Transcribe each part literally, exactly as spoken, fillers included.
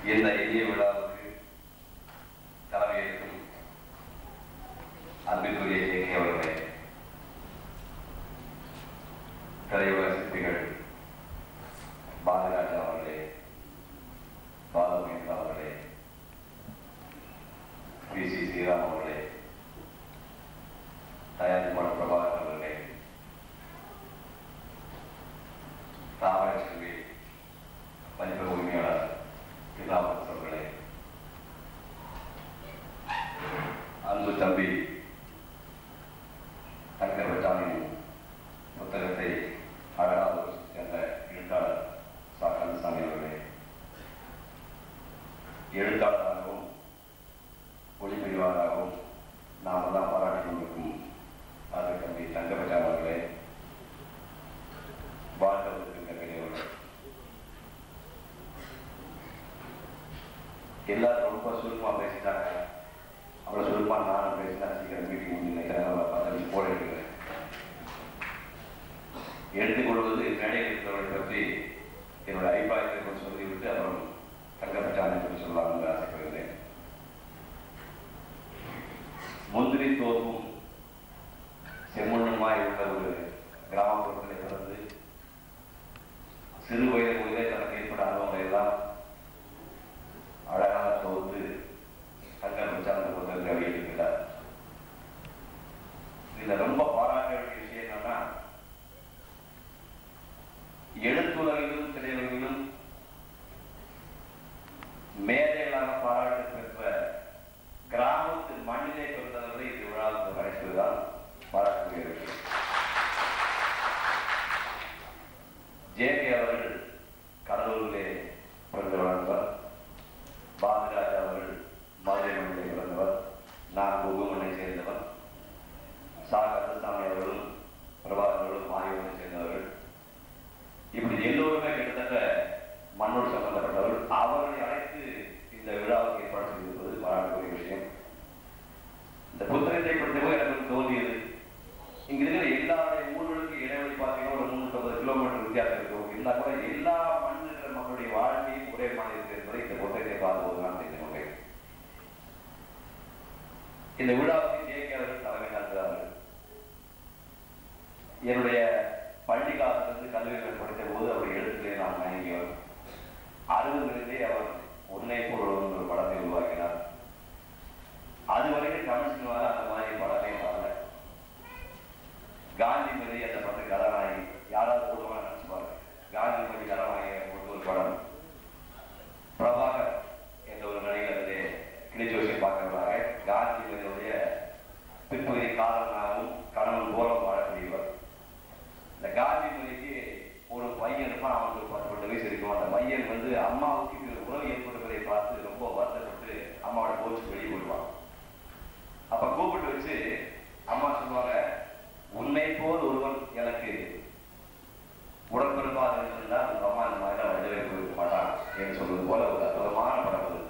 இந்த எளிய விழாவுக்கு தலைமையேற்கும் அன்பிற்குரிய ஜேகே அவர்களே, திரையுலக சிற்பிகள் பாலராஜா அவர்களே, பாலமேந்திரா அவர்களே, பி சி ஸ்ரீராம் அவர்களே, தயாரிப்பாளர் பிரபாகர் அவர்களே, தாமரச்செல்வி மதிப்பு உரிமையாளர் இல்லாமஸ் அவர்களே, அன்பு தம்பி தங்கரவட்டானின் புத்தகத்தை அழகாக சேர்ந்த எழுத்தாளர் சா கந்தசாமி அவர்களே, எழுத்தாளராகவும் ஒளிப்பதிவாளராகவும் நாம் தான் பாராட்டி கொண்டிருக்கும் அது தம்பி தங்கரவட்டான் அவர்களே, வாழ்க்கை பெரியவர்கள், எல்லாரும் ரொம்ப சுருக்கமா பேசிட்டாங்க. அவ்வளோ சுருக்கமா நானும் பேசினா சீக்கிரம் மீட்டிங் முடிஞ்சு நினைக்கிறேன். பத்து போட இருக்கிறேன். எடுத்துக்கொள்வது மேடையில் இருக்கிறவர்களை பற்றி என்னுடைய அபிப்பிராயத்தை கொஞ்சம் சொல்லிவிட்டு அப்புறம் தங்கப்பட்டான் என்று சொல்லலாம்னு ஆசைப்படுகிறேன். முந்திரி தோப்பும் செம்மண்ணுமாய் உள்ள ஒரு கிராமப்புறத்தில் பிறந்து சிறு வயது முதலே தனக்கு ஏற்பட்ட அனுபவங்களை எல்லாம் அழகாக தொகுத்து தங்கப்பட்டான் புத்தகத்தை வெளியிட்டிருக்கிறார். இதுல ரொம்ப பாராட்ட வேண்டிய விஷயம் என்னன்னா, எழுத்துலகிலும் திரையுலகிலும் மேதைகளாக பாராட்டு பெற்ற கிராமத்து மண்ணிலே பிறந்தவர்களை இது விழாவுக்கு அழைப்பதுதான் பாராட்டுக்குரிய விஷயம். ஜேகே அவர்கள் கடலூரிலே பிறந்து வளர்ந்தவர், பாலராஜா அவர்கள் மதுரை மண்ணிலே பிறந்தவர், நான் குகுமனை சேர்ந்தவர், சா கந்தசாமி அவர்களும் பிரபாகர்களும் ஆகியோரை சேர்ந்தவர்கள். இப்படி எல்லோருமே கிட்டத்தட்ட மண்ணோடு சம்பந்தப்பட்டவர்கள். அவர்களை அழைத்து இந்த விழாவுக்கு ஏற்பாடு செய்திருப்பது பாராட்டுக்குரிய விஷயம். இந்த புத்தகத்தை பற்றி எனக்கு தோன்றியது, இங்க இருக்கிற எல்லாருடைய ஊர்களுக்கு இடைவெளி பார்த்தீங்கன்னா ஒரு முன்னூத்தி ஐம்பது கிலோமீட்டர் வித்தியாசம் இருக்கும். இருந்தால் கூட எல்லா மண்ணுகிற மக்களுடைய வாழ்க்கையும் ஒரே மாதிரி இருக்கு என்பதை இந்த புத்தகத்தை பார்க்கும்போது நான் தெரிந்து கொண்டேன். இந்த விழாவுக்கு ஜேகே அவர்கள் தலைமை தாங்குகிறார்கள். என்னுடைய பள்ளி காலத்திலிருந்து கல்லூரியில் படித்த போது அவருடைய எழுத்துக்களை நான் மயங்கியவர். அறுபதுகளிலே அவர் உன்னை பொருள் ஒரு படத்தை உருவாக்கினார். அதுவரைக்கும் தமிழ் சினிமாவில் அந்த மாதிரி படமே வரல. காந்திமதி அந்த படத்துக்கு கதாநாயகி யாராவது போடுவாங்க நினைச்சுப்பாங்க. காந்திமதி கதாநாயகி போட்டு ஒரு படம், பிரபாகர் என்ற ஒரு நடிகர் அதே கிளிஜோசியை பார்க்கிறாங்க. காந்திமதியுடைய பிற்பகுதி காலனாகவும் கணவன் போலம் வாழக்கூடியவர். இந்த காந்திமதிக்கு ஒரு பையன் இருப்பான், அவனுக்கு ஒரு பத்து பத்து வயசு இருக்கும். அந்த பையன் வந்து அம்மாவுக்கு உறவு ஏற்படுவதை பார்த்து ரொம்ப வருத்தப்பட்டு அம்மாவோட கோச்சு வெளியே போடுவான். அப்ப கூப்பிட்டு வச்சு அம்மா சொல்லுவாங்க, உன்னை போல் ஒருவன் எனக்கு உடன்பிறப்பாக இருந்தால் உங்க அம்மா இந்த மாதிரி வயதவே போயிருக்க மாட்டான் என்று சொல்வது போல ஒரு அற்புதமான படம் அது.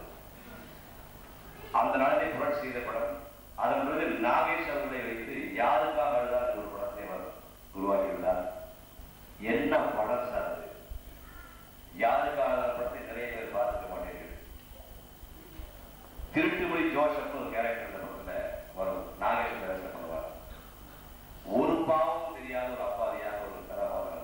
அந்த நாளிலே புரட்சி செய்த படம். அதன் பிறகு நாகேஷ் அவர்களை வைத்து யாருக்காக அழுதால் ஒரு படத்தை அவர் உருவாக்கியுள்ளார். என்ன படம் சார் அது? யாருக்காக படத்தை நிறைய பேர் பார்த்துக்க மாட்டேங்குது. திருட்டுமொழி ஜோசப் ஒரு கேரக்டர் இந்த படத்துல வரும். நாகேஷ் வேலை பண்ணுவார். ஒரு பாவம் தெரியாத ஒரு அப்பாவியாக ஒரு கதாபாத்திரம்.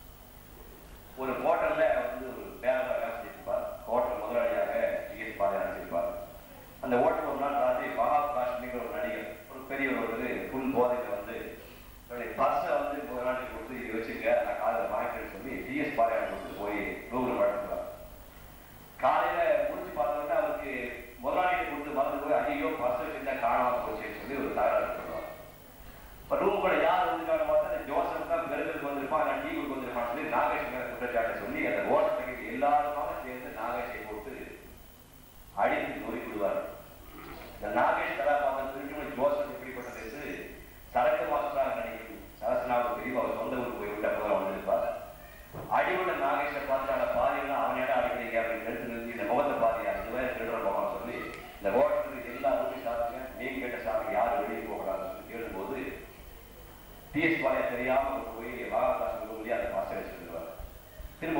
ஒரு ஹோட்டல்ல வந்து ஒரு பேரராக செஞ்சிருப்பார். ஹோட்டல் முதலாளியாக டிஎஸ் பாதை நினைச்சிருப்பார். அந்த ஹோட்டல் ஒரு நாள் ராத்திரி மகாப் காஷ்மீர் ஒரு நடிகர் ஒரு பெரியவர் வந்து புல் போதையில வந்து பர்ஸை வந்து முதலாளி கொடுத்து இது வச்சுக்க நான் காலையில் வாங்கிட்டு சொல்லி டிஎஸ் பாதையாளர் கொடுத்து போய் ரூமில் வளர்த்துறார். காலையில முடிச்சு பார்த்தோம்னா அவருக்கு முதலாளியை கொடுத்து மறந்து போய் ஐயோ பர்ஸ் வச்சிருந்தா காணாம போச்சுன்னு சொல்லி ஒரு தகராறு சொல்லுவார். இப்போ ரூம் கூட யார் வந்துருக்காங்க பார்த்தா ஜோசப் தான் பெருங்களுக்கு வந்திருப்பான், நான் டீவுக்கு வந்திருப்பான்னு சொல்லி நாகேஷ் மேல குற்றச்சாட்டை சொல்லி அந்த ஓட்டத்துக்கு எல்லாருமாக சேர்ந்து நாகேஷை போட்டு அடித்து நொறுக்கி விடுவார். இந்த நாகேஷ் கதாபாத்திரம் திருட்டு ஜோசப் எப்படிப்பட்டது? சரக்கு மாஸ்டராக நடிக்கும் சரசனாவுக்கு பிரிவு அவர் சொந்த ஊருக்கு போய்விட்ட போது வந்திருப்பார். அடிவுள்ள நாகேஷை பார்த்து அந்த பாதியெல்லாம் அவனையோட அடிக்கிறீங்க அப்படின்னு எடுத்து நிறுத்தி இந்த முகத்தை பாதியா இதுவரை திருடுற போகலாம் சொல்லி இந்த ஓட்டத்துக்கு எல்லா ஊட்டி சாப்பிடுங்க, நீங்க கேட்ட சாப்பிட்டு யாரும் வெளியே போகலாம்னு சொல்லி கேளும்போது டிஎஸ் பாலையா தெரியாம போய் வாகாசு அந்த பர்ஸை வச்சுருவார். திரும்ப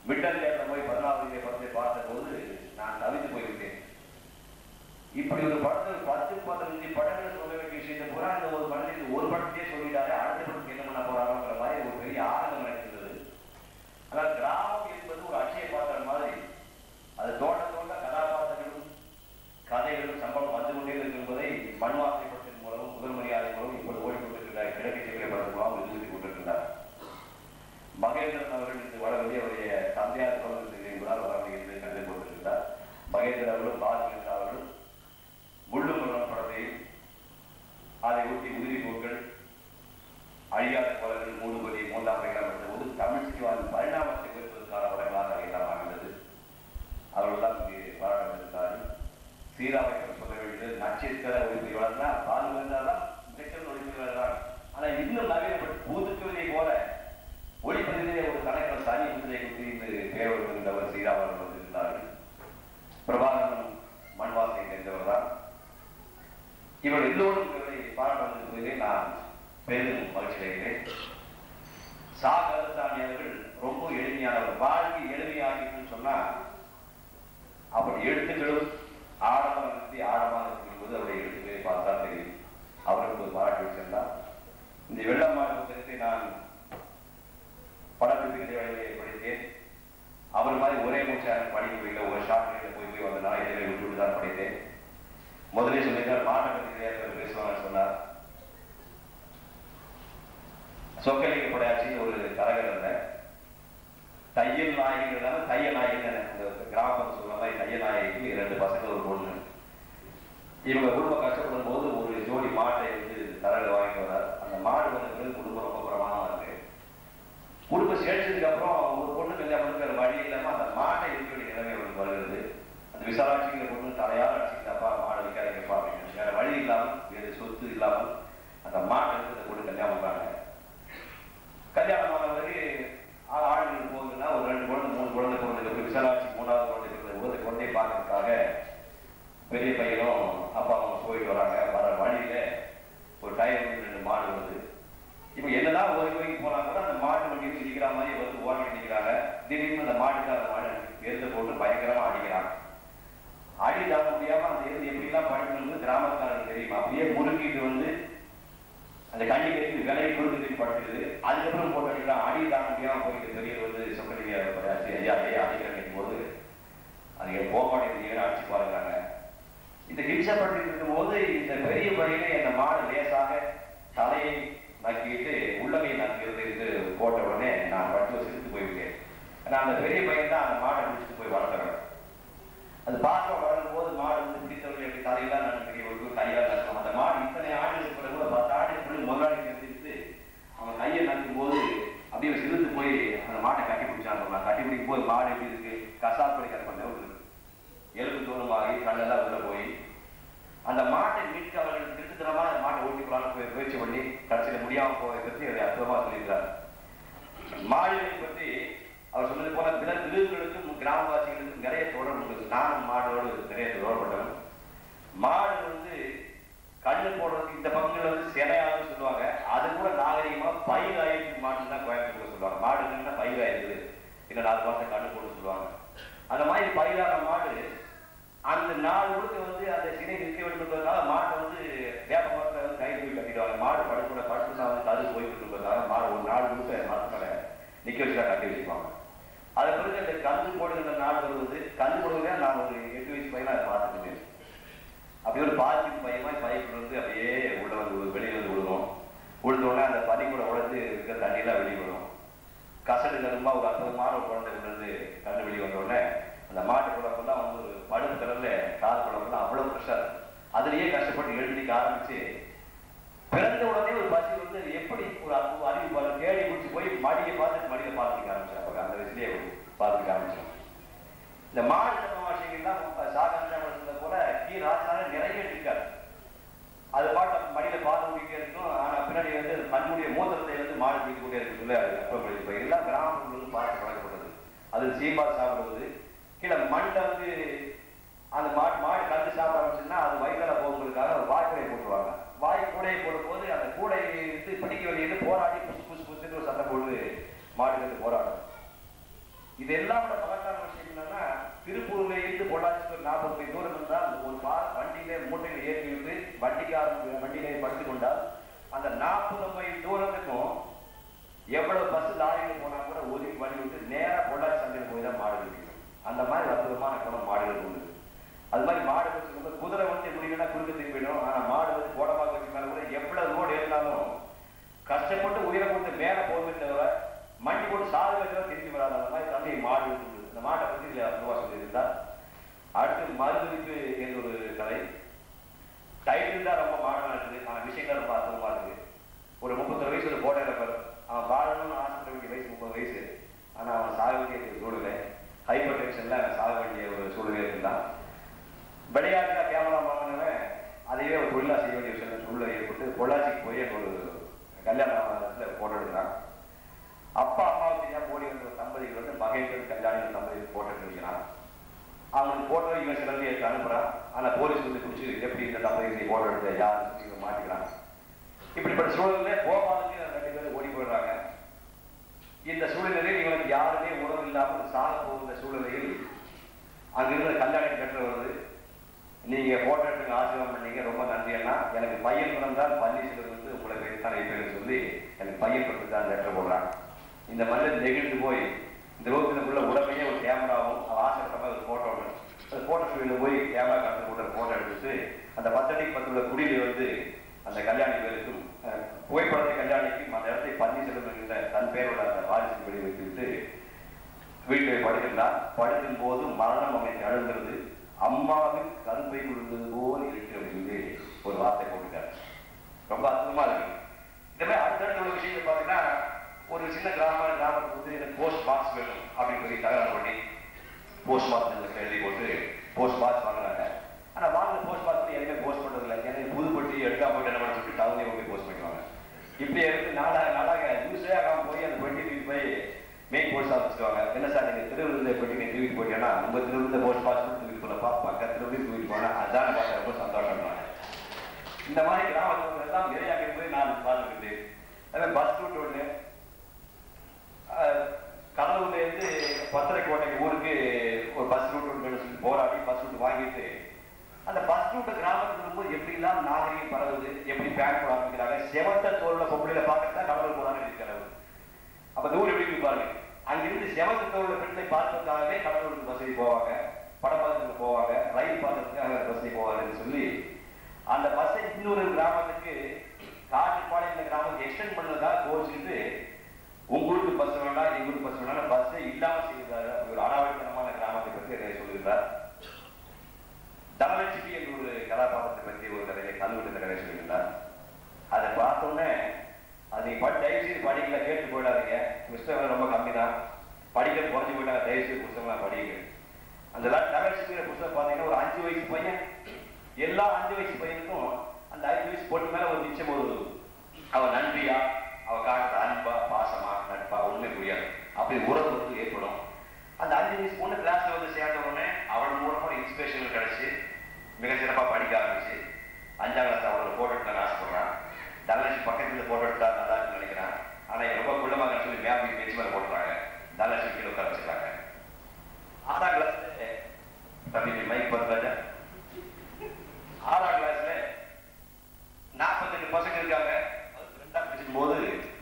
மிட்டல் தேர்தல் போய் பதினாறு படத்தை பார்த்த போது நான் தவித்து போய்விட்டேன். இப்படி ஒரு படத்தில் பத்து பதினஞ்சு படங்கள் சொல்ல வேண்டிய விஷயத்தை பூரா இந்த ஒரு படத்துக்கு ஒரு படத்தையே சொல்லிட்டாரு, அடுத்த படத்துக்கு என்ன பண்ண போறாங்கிற மாதிரி ஒரு பெரிய ஆனந்தம் நடக்கிறது. ஆனால் கிராமம் என்பது ஒரு அட்சய பாத்திரம் மாதிரி, அது தோட்ட தோட்ட கதாபாத்திரங்களும் கதைகளும் சம்பளம் வந்து கொண்டே இருக்கும்போதை மண்வாசை படத்தின் மூலம் முதல் மரியாதை மூலம் இப்போது ஓடிக்கொண்டிருக்கிறார். கிழக்கு செவிலை படத்தின் மூலம் நிறுத்தி கொண்டிருக்கிறார். மகேந்திரன் அவர்கள் இது வளர்ந்து அவருடைய தந்தையார் தொடர்ந்து என்பதால் வளர்ந்து கருதி கொண்டிருக்கிறார். மகேந்திரன் அவர்களும் பாலகிருஷ்ணன் அவர்களும் முள்ளும் மரணம் படத்தையும் அதை ஒட்டி உதிரி பூக்கள் அழியாத கோலங்கள் மூணு கோடி மூன்றாம் படைகளாக எடுத்த போது தமிழ் சினிமாவின் பரிணாமத்தை குறிப்பதற்கான படங்களாக அதையெல்லாம் அமைந்தது. அவர்கள் தான் இங்கே பாராட்டப்பட்டிருந்தார்கள். சீராமைக்கம் சொல்ல வேண்டியது நட்சத்திர ஒளிப்பதிவாளர்னா பால் வந்தால்தான் நட்சத்திர ஒளிப்பதிவாளர் தான். ஆனால் இன்னும் நவீனப்பட்டு பூதுக்குவதை போல ஒளிப்பதிலே ஒரு கணக்கில் சனி முதிரை குறித்து இந்த பேர் இருந்தவர் சீராமர்கள் வந்திருந்தார்கள். பிரபாகரன் மண்வாசனை தெரிந்தவர் தான். இவர் எல்லோரும் இவரை பாராட்டுவதற்கு நான் பெரிதும் மகிழ்ச்சி அடைகிறேன். சா கருத்தாணி அவர்கள் ரொம்ப எளிமையானவர். வாழ்க்கை எளிமையாகிட்டுன்னு சொன்னா அப்படி எழுத்துக்களும் ஆழமாக நிறுத்தி ஆழமாக இருக்கும்போது அவருடைய எழுத்துக்களை பார்த்தா தெரியும். அவருக்கு ஒரு பாராட்டு வச்சிருந்தார். இந்த வெள்ளமாடு புத்தகத்தை நான் படப்பிடிப்பு இடைவெளியை படித்தேன். அவர் மாதிரி ஒரே மூச்சாக படிக்க முடியல, ஒரு ஷார்ட்ல போய் போய் வந்தனால இடைவெளி விட்டு தான் படித்தேன். முதலே சொல்லியிருந்தார் மாட்டை பற்றி கிடையாது பேசுவாங்கன்னு சொன்னார். சொக்கலிங்க படையாட்சின்னு ஒரு கரகரந்த தையல் நாயகிங்கிறதால தையல் நாயகின்னு அந்த கிராமத்தை சொல்ற மாதிரி தையல் நாயகிக்கு இரண்டு பசங்க ஒரு பொண்ணு. இவங்க குடும்பம் கஷ்டப்படும் போது ஒரு ஜோடி மாட்டை வந்து தரகு வாங்கிட்டு வர்றார். அந்த மாடு வந்து குடும்பம் ரொம்ப பிரமாணமா இருக்கு. குடும்பம் சேர்த்ததுக்கு அப்புறம் ஒரு பொண்ணு கல்யாணம் பண்ணுற வழி இல்லாம அந்த மாட்டை இருக்க வேண்டிய நிலைமை அவருக்கு வருகிறது. அந்த விசாலாட்சிங்கிற பொண்ணு தலையால் அடிச்சுக்கிட்டப்பா மாடு வைக்காதீங்கப்பா அப்படின்னு வேற வழி இல்லாமல் வேறு சொத்து இல்லாமல் அந்த மாட்டை இருக்கிறத கூட கல்யாணம் பண்றாங்க. கல்யாணம் ஆனவருக்கு ஆளுநர் போகுதுன்னா ஒரு ரெண்டு குழந்தை மூணு குழந்தை பிறந்ததுக்கு விசாலாட்சி மூணாவது குழந்தை பிறந்த ஒரு குழந்தையை பார்க்கறதுக்காக பெரிய பையனும் அப்பா அம்மா போயிட்டு வராங்க. வர வழியில ஒரு டயர் வந்து ரெண்டு மாடு வருது. இப்போ என்னதான் ஒரு கோயிலுக்கு போனா கூட அந்த மாட்டு வண்டி நிற்கிற மாதிரி வந்து ஓரணிட்டு நிற்கிறாங்க. திடீர்னு அந்த மாட்டுக்கு அந்த மாடு எருத்தை போட்டு பயங்கரமா அடிக்கிறாங்க. அடி தாங்க முடியாம அந்த எருது எப்படிலாம் படிக்கணும்னு கிராமக்காரருக்கு தெரியும். அப்படியே முறுக்கிட்டு வந்து அந்த கண்டிக்கு விலையை கொடுத்து படுத்துது. அதுக்கப்புறம் போட்டு அடிக்கலாம். அடி தாங்க முடியாம போயிட்டு பெரியவர் வந்து சொக்கலிங்க ஐயா ஐயா அடிக்கிறேன் போது அது என் போப்பாடு அடிச்சு பாருங்கிறாங்க. இந்த ஹிம்சப்பட்டு இருக்கும் போது இந்த பெரிய பையனை அந்த மாடு லேசாக தலையை நக்கிட்டு உள்ளமையை நக்கிறது போட்ட உடனே நான் பட்டு சிரித்து போய்விட்டேன். ஏன்னா அந்த பெரிய பையன் தான் அந்த மாடை பிடிச்சிட்டு போய் வளர்த்துறேன். அது பார்க்க வளரும் போது மாடு வந்து பிடித்தவர்கள் எப்படி தலையெல்லாம் நடக்கிறீங்க ஒரு கையால் நடக்கும். அந்த மாடு இத்தனை ஆண்டுகளுக்கு பிறகு கூட பத்து ஆண்டுகளுக்கு முதலாளி தெரிஞ்சுட்டு அவன் கையை நக்கும் போது அப்படியே சிரித்து போய் அந்த மாட்டை கட்டி பிடிச்சாங்க. கட்டி பிடிக்கும் போது மாடு எப்படி இருக்கு கசாப்படி கற்பனை இருக்கு. எலும்பு தூரமாகி கண்ணெல்லாம் உள்ள போய் அந்த மாட்டை மீட்க அவர்கள் திருத்தனமா அந்த மாட்டை ஓட்டி போலான்னு போய் முயற்சி பண்ணி கடைசியில முடியாம போவதை பற்றி அதை அற்புதமா சொல்லியிருக்கிறார். மாடுகளை பற்றி அவர் சொன்னது போல விலங்குகளுக்கும் கிராமவாசிகளுக்கும் நிறைய தொடர்பு இருக்குது. நானும் மாடோடு நிறைய தொடர்பட்டவன். மாடு வந்து கண்ணு போடுறதுக்கு இந்த பங்குகள் வந்து சிலையாதுன்னு சொல்லுவாங்க. அது கூட நாகரிகமா பயிராயிருக்கு மாட்டு தான் கோயம்புத்தூர் சொல்லுவாங்க. மாடுன்னா பயிராயிருக்குது இல்லை நாலு மாசம் கண்ணு போட சொல்லுவாங்க. அந்த மாதிரி பயிரான மாடு அந்த நாலு முழுக்க வந்து அந்த சினை நிற்க வேண்டும்ன்றதுனால மாட்டை வந்து வேப்ப மரத்துல வந்து கை போய் கட்டிடுவாங்க. மாடு படுக்கூட படுத்துனா வந்து கது போய்கிட்டு இருப்பதுனால மாடு ஒரு நாலு முழுக்க மரத்துல நிக்க வச்சுதான் கட்டி வச்சுப்பாங்க. அதை பிறகு அந்த கந்து போடுகிற நாடு வருவது கந்து போடுவதே நான் ஒரு எட்டு வயசு பையனா அதை பார்த்துக்கிட்டேன். அப்படியே ஒரு பாதிப்பு பையமா பைப்பில் வந்து அப்படியே உள்ள வந்து வெளியே வந்து விழுவோம். விழுந்தோடனே அந்த பனி கூட உழைத்து இருக்கிற தண்ணியெல்லாம் வெளியே வரும். கசடு கரும்பா ஒரு அற்புதமான ஒரு குழந்தை விழுந்து கண்ணு வெளியே வந்தோடனே அந்த மாட்டு குழம்பெல்லாம் வந்து ஒரு பழுப்பு கலர்ல கால் குழம்புலாம் அவ்வளவு ப்ரெஷர். அதுலயே கஷ்டப்பட்டு எழுதிக்க ஆரம்பிச்சு பிறந்த உடனே ஒரு பசி வந்து எப்படி ஒரு அறிவு தேடி குடிச்சு போய் மடியை பார்த்துட்டு மடியை பார்த்துக்க ஆரம்பிச்சாங்க. அந்த வயசுலயே பார்த்துக்க ஆரம்பிச்சோம். இந்த மாடு சமாஷங்கள்லாம் சாகந்த போல கீ ராசாக நிறைய இருக்காது. அது பாட்டு மடியில பார்த்து முடிக்க இருக்கும். ஆனா பின்னாடி வந்து கண்ணுடைய மூத்திரத்தை வந்து மாடு தூக்கி கூட இருக்குள்ள கப்பல் எல்லாம் கிராமத்துல வந்து பார்த்து பழக்கப்பட்டது. அது சீம்பால் சாப்பிடுவது கீழே மண்ணை வந்து அந்த மாடு மாடு கண்டு சாப்பிட ஆரம்பிச்சுன்னா அது வயிற்றுல போகும்போதுக்காக ஒரு வாய்க்கூடையை போட்டுருவாங்க. வாய் கூடையை போடும் போது அந்த கூடையை எடுத்து பிடிக்க வெளியிட்டு போராடி புசு புசு புசுன்னு ஒரு சண்டை போட்டு மாடு கண்டு போராடும். இதெல்லாம் விட பகட்டான விஷயம் என்னன்னா, திருப்பூர்ல இருந்து பொள்ளாச்சிக்கு ஒரு நாற்பது மைல் தூரம் இருந்தால் ஒரு பார் வண்டியில மூட்டையில் ஏற்றி விட்டு வண்டிக்காரன் வண்டியிலே படுத்துக் கொண்டால் அந்த நாற்பது மைல் தூரத்துக்கும் எவ்வளவு பஸ் லாரியில் போனா கூட ஒதுக்கி வண்டி விட்டு நேரா பொள்ளாச்சி சந்தையில் போய் தான் மாடு விற்கணும். அந்த மாதிரி அற்புதமான குணம் மாடுகள் உண்டு. அது மாதிரி மாடு வச்சுருக்கும் குதிரை வந்து எப்படின்னா குறுக்க திரும்பிடும். ஆனா மாடு வந்து கோடமாக வச்சுருந்தாலும் கூட எவ்வளவு ரோடு இருந்தாலும் கஷ்டப்பட்டு உயிரை கொடுத்து மேல போகுமே தவிர மண்டி போட்டு சாது வச்சுதான் திரும்பி வராது. அந்த மாதிரி தந்தை மாடு உண்டு. இந்த மாட்டை பத்தி இதுல அற்புதமா சொல்லியிருந்தார். அடுத்து மறுதிப்பு என்ற ஒரு கதை. டைட்டில் தான் ரொம்ப மாடனா இருக்குது, ஆனா விஷயங்கள் ரொம்ப அற்புதமா இருக்கு. ஒரு முப்பத்தொரு வயசு ஒரு போட்டோ இருப்பார். அவன் வாழணும்னு ஆசைப்பட வேண்டிய வயசு முப்பது வயசு. ஆனா அவன் சாக வேண்டிய சூழ்நிலை, ஹைப்பர் டென்ஷன்ல சாக வேண்டிய ஒரு சூழ்நிலை இருந்தான். விளையாட்டுல கேமரா வாங்கினவன் அதையே ஒரு தொழிலா செய்ய வேண்டிய விஷயம் சூழ்நிலை ஏற்பட்டு பொள்ளாச்சிக்கு போய் ஒரு கல்யாணத்துல போட்டோ எடுக்கிறான். அப்பா அம்மாவுக்கு தெரியாம ஓடி வந்த ஒரு தம்பதிகள் வந்து மகேந்திரன் கல்யாணம் தம்பதிகள் போட்டோ எடுக்கிறான். அவனுக்கு போட்டோ இவன் சிலந்தி எடுத்து அனுப்புறான். ஆனா போலீஸ் வந்து பிடிச்சி எப்படி இந்த தம்பதிகளை போட்டோ எடுத்த யாரு மாட்டிக்கிறான். இப்படிப்பட்ட சூழல்ல போவாதுக்கு ரெண்டு பேரும் ஓடி போயிடுறாங்க. இந்த சூழ்நிலையில் இவனுக்கு யாருமே உணவு இல்லாமல் சாக போகிற சூழ்நிலையில் அங்கிருந்த கல்யாணம் கற்று வருது. நீங்க போட்டோ எடுத்து ஆசீர்வாதம் பண்ணீங்க, ரொம்ப நன்றி அண்ணா. எனக்கு பையன் பிறந்தால் பன்னீர்செல்வம் வந்து உங்களை பேர் தான் வைப்பேன்னு சொல்லி எனக்கு பையன் பிறந்து தான் லெட்டர் போடுறாங்க. இந்த மனிதன் நெகிழ்ந்து போய் இந்த ரோகத்தினுக்குள்ள உடம்பையே ஒரு கேமராவும் ஆசைப்பட்ட ஒரு போட்டோ ஒன்று அந்த போட்டோ ஸ்டுடியோல போய் கேமரா காட்டு போட்டு போட்டோ எடுத்துட்டு அந்த பத்தடிக்கு பத்துள்ள குடியில வந்து அந்த கல்யாணி பேருக்கும் புகைப்படத்தை கல்யாணிக்கும் அந்த இடத்தை பன்னீர்செல்வம் என்கிற தன் பேரோட அந்த வாரிசு வெளி வைத்து விட்டு வீட்டில் படுக்கின்றான். படுக்கும் போது மரணம் அமைத்து அழுகிறது. அம்மாவின் கருப்பை விழுந்தது போல் இருக்கு அப்படின்னு சொல்லி ஒரு வார்த்தை போட்டுட்டாரு. ரொம்ப அற்புதமா இருக்கு. இந்த மாதிரி அடுத்தடுத்த ஒரு விஷயத்தை பார்த்தீங்கன்னா, ஒரு சின்ன கிராம கிராமத்துக்கு வந்து எனக்கு போஸ்ட் பாக்ஸ் வேணும் அப்படின்னு சொல்லி தகவல் பண்ணி போஸ்ட் பாக்ஸ் எழுதி போட்டு போஸ்ட் பாக்ஸ் வாங்குறாங்க. ஆனா வாங்கின போஸ்ட் பாக்ஸ் எதுவுமே போஸ்ட் பண்றது இல்லை. எனக்கு புதுப்பட்டி எடுக்கா போயிட்டு என்ன பண்ண சொல்லிட்டு அவங்க போய் போஸ்ட் பண்ணுவாங்க. இப்படி எடுத்து நாளாக நாளாக யூஸே ஆகாம போய் அந்த பெட்டி தூக்கி போய் மெயின் போஸ்ட் ஆஃபீஸ்க்கு வாங்க. என்ன சார் நீங்க திருவிழா பெட்டி நீங்க தூக்கிட்டு போயிட்டீங்கன்னா உங்க திருவிழா போஸ்ட் பாக்ஸ் தூக்கிட்டு போனப்பா பக்கத்துல போய் தூக்கிட்டு போனா அதான் பார்த்து ரொம்ப சந்தோஷம். இந்த மாதிரி கிராமத்துல எல்லாம் விரையாக போய் நான் பார்த்துக்கிட்டு அதே பஸ் ரூட் ஒண்ணு கடலூர்ல இருந்து பத்திரைக்கோட்டை ஊருக்கு ஒரு பஸ் ரூட் ஒன்று சொல்லி போராடி பஸ் ரூட் வாங்கிட்டு அந்த பஸ் ரூட் கிராமத்துக்கு இருக்கும்போது எப்படி எல்லாம் நாகரிகம் பரவுது, எப்படி பேங்க் போட ஆரம்பிக்கிறாங்க. செவத்த தோல்ல பொம்பளையில பார்க்கறதா கடலூர் போறான்னு இருக்கிறாரு. அப்ப தூரம் எப்படி பாருங்க. அங்கிருந்து செவத்த தோல்ல பெண்களை பார்க்கறதுக்காகவே கடலூருக்கு பஸ்ஸை போவாங்க, படப்பாளத்துக்கு போவாங்க, ரயில் பார்க்கறதுக்காக பஸ்ஸை போவாங்கன்னு சொல்லி அந்த பஸ்ஸை இன்னொரு கிராமத்துக்கு காட்டுப்பாளையம் இந்த கிராமத்துக்கு எக்ஸ்டெண்ட் பண்ணதுக்காக கோச்சிக்கிட்டு உங்களுக்கு பஸ் வேண்டாம் எங்களுக்கு பஸ் வேண்டாம் பஸ்ஸை இல்லாம செய்கிறாரு. ஒரு அனாவடித்தனமான கிராமத்தை பற்றி சொல்லுகிறார். தனலட்சுமி என்ற ஒரு கதாபாத்திரத்தை பற்றி ஒரு கதையை கல்வெட்டு கதை சொல்லியிருந்தார். அதை பார்த்தோன்னே அது நீ படி தயவு செய்து படிக்கல கேட்டு போயிடாதீங்க. புஸ்தகம் ரொம்ப கம்மி தான், படிக்க குறைஞ்சி போயிட்டாங்க. தயவு செய்து புஸ்தகம்லாம் படிங்க. அந்த தனலட்சுமி புஸ்தகம் பார்த்தீங்கன்னா ஒரு அஞ்சு வயசு பையன், எல்லா அஞ்சு வயசு பையனுக்கும் அந்த அஞ்சு வயசு போட்டு மேல ஒரு நிச்சயம் ஒரு அவ நன்றியா அவ காட்டுற அன்பா பாசமா நட்பா ஒண்ணுமே புரியாது. அப்படி உறவு வந்து ஏற்படும். அந்த அஞ்சு வயசு பொண்ணு கிளாஸ்ல வந்து சேர்ந்த உடனே அவள் மூலமா இன்ஸ்பிரேஷன் கிடைச்சு மிக சிறப்பா படிக்க ஆரம்பிச்சு அஞ்சாம் கிளாஸ் அவளோட போட்டோ எடுக்க ஆசைப்படுறான். தனலட்சுமி பக்கத்துல போட்டோ எடுத்தா நல்லா இருக்குன்னு நினைக்கிறான். ஆனா ரொம்ப குள்ளமாக சொல்லி மேம் பெஞ்சு மேல போட்டுறாங்க. தனலட்சுமி கீழே உட்கார வச்சுக்கிறாங்க. ஆறாம் கிளாஸ்ல தம்பி மைக் பண்றாங்க. ஆறாம் கிளாஸ்ல நாற்பத்தெட்டு பசங்க இருக்காங்க. ரெண்டாம் பிரிச்சுக்கும் போது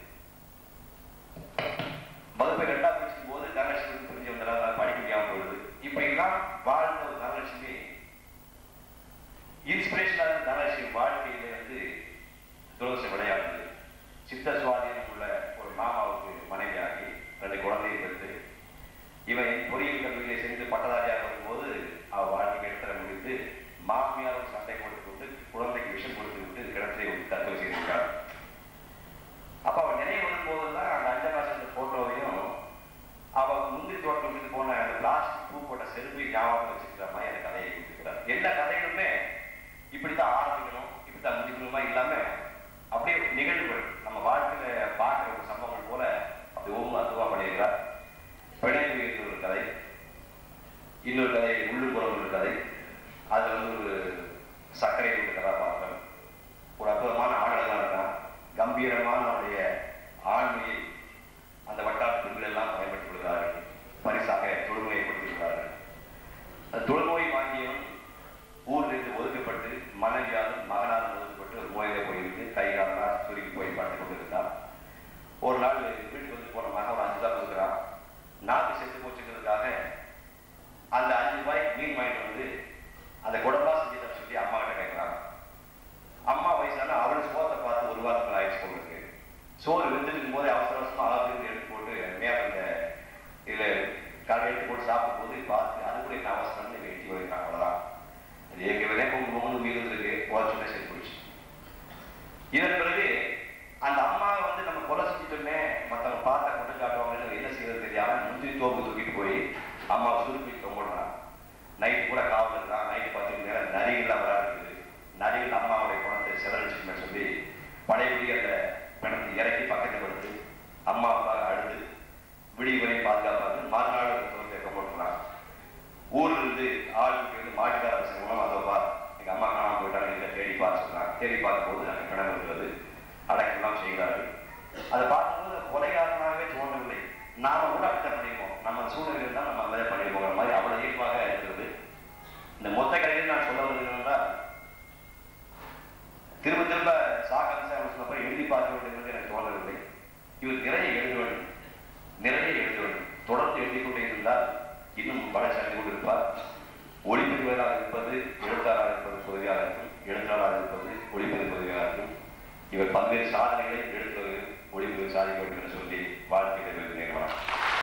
வகுப்பை ரெண்டாம் பிரிச்சுக்கும் போது தனலட்சுமி புரிஞ்சு வந்தால் படிக்க முடியாம போயிடுது. இப்ப எல்லாம் வாழ்ந்த ஒரு தனலட்சுமி இன்ஸ்பிரேஷனான தனலட்சுமி வாழ்க்கையில வந்து துரோசம் விளையாடுது. சித்த சுவாதீனம் உள்ள ஒரு மாமாவுக்கு மனைவியாகி ரெண்டு குழந்தையை பெற்று இவன் பொறியியல் கல்வியை சென்று பட்டதாரியாக வரும்போது அவ வாழ்க்கை எடுத்துற முடிந்து மாமியாரும் சண்டை போட்டுக் கொண்டு குழந்தைக்கு விஷம் கொடுத்து விட்டு கிணற்றை தற்கொலை செய்திருக்கார். அப்ப அவன் நினைவு வரும்போதுதான் அந்த அஞ்சாம் கிளாஸ் போட்டோவையும் அவ முந்திரி தோட்டத்துக்கு போன அந்த பிளாஸ்டிக் பூ போட்ட செருப்பை ஞாபகம் வச்சுக்கிற மாதிரி அந்த கதையை கொடுத்துக்கிறார். எல்லா கதைகளுமே இப்படித்தான் ஆரம்பிக்கணும் இப்படித்தான் முடிக்கணுமா இல்லாம அப்படியே நிகழ்வுகள் நம்ம வாழ்க்கையில பார்க்கிற ஒரு சம்பவங்கள் போல அப்படி ஒவ்வொரு அத்துவா பண்ணியிருக்கிறார். பிணைப்பு என்ற ஒரு கதை. அம்மா சுருப்பி தொங்கிடுறான். நைட்டு கூட காவல் இருக்கான். நைட்டு பத்து நேரம் நரிகள்லாம் விளையாடுறது. நரிகள் அம்மாவுடைய குணத்தை சிதறடிச்சுமே சொல்லி பழையபடி அந்த பிணத்தை இறக்கி பக்கத்தில் படுத்து அம்மா அப்பா அழுது விடிய வரை பாதுகாப்பாக மறுநாள் வைக்க போட்டுறான். ஊர்ல இருந்து ஆளுக்கு வந்து மாட்டுக்கார பசங்க மூலம் அதோப்பா எங்க அம்மா காணாம போயிட்டாங்க, இல்லை தேடி பார்த்து சொல்றாங்க. தேடி பார்க்கும் போது அங்கே பிணம் இருக்கிறது, அடக்கெல்லாம் செய்கிறார்கள். அதை பார்க்கும்போது கொலைகாரனாகவே தோன்றவில்லை. நாம கூட அப்படித்தான் பண்ணியிருப்போம், நம்ம சூழ்நிலை தான் நம்ம அதை பண்ணியிருப்போங்கிற மாதிரி அவ்வளவு இயல்பாக இருக்கிறது. இந்த மொத்த கதையில் நான் சொல்ல வருகிறேன்னா, திரும்ப திரும்ப சாகசம் எழுதி பார்க்க வேண்டும் என்று எனக்கு தோன்றவில்லை. இவர் நிறைய எழுத வேண்டும், நிறைய எழுத வேண்டும். தொடர்ந்து எழுதி கொண்டே இருந்தால் இன்னும் பல சென்று கொண்டிருப்பார். ஒளிப்பதிவாளராக இருப்பது எழுத்தாளராக இருப்பது பொதுவாக இருக்கும், எழுத்தாளராக இருப்பது ஒளிப்பதிவு பொதுவாக இருக்கும். இவர் பல்வேறு சாதனைகளை எழுத்துவது ஒளிப்பதிவு சாதிக்க வேண்டும் என்று சொல்லி வாழ்க்கையை நிறுவனம்.